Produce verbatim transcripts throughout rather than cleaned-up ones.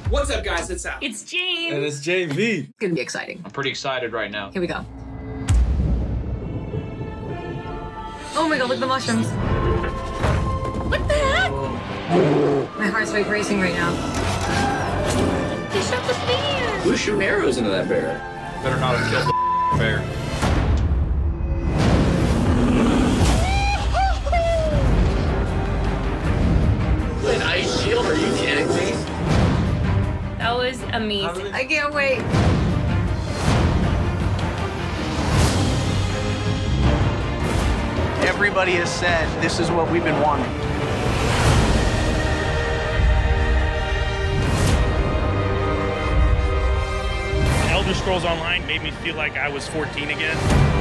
What's up, guys? It's Al. It's James. And it's J V. It's gonna be exciting. I'm pretty excited right now. Here we go. Oh my god, look at the mushrooms. What the heck? My heart's rate racing right now. They shot the bear. Who's shooting arrows into that bear? Better not have killed the bear. An ice shield? Are you kidding me? That was amazing. I can't wait. Everybody has said this is what we've been wanting. Elder Scrolls Online made me feel like I was fourteen again.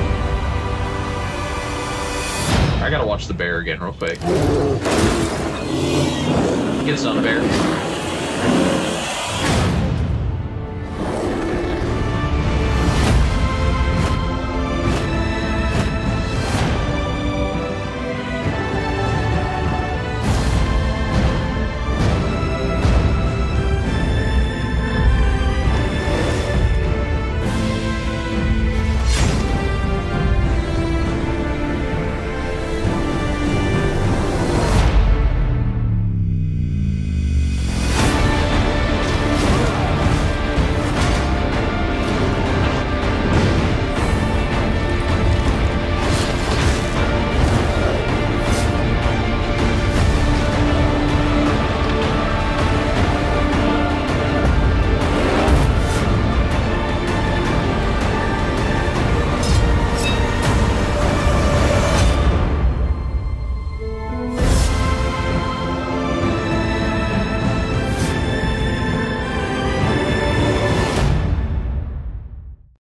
I gotta watch the bear again real quick. Get some bear.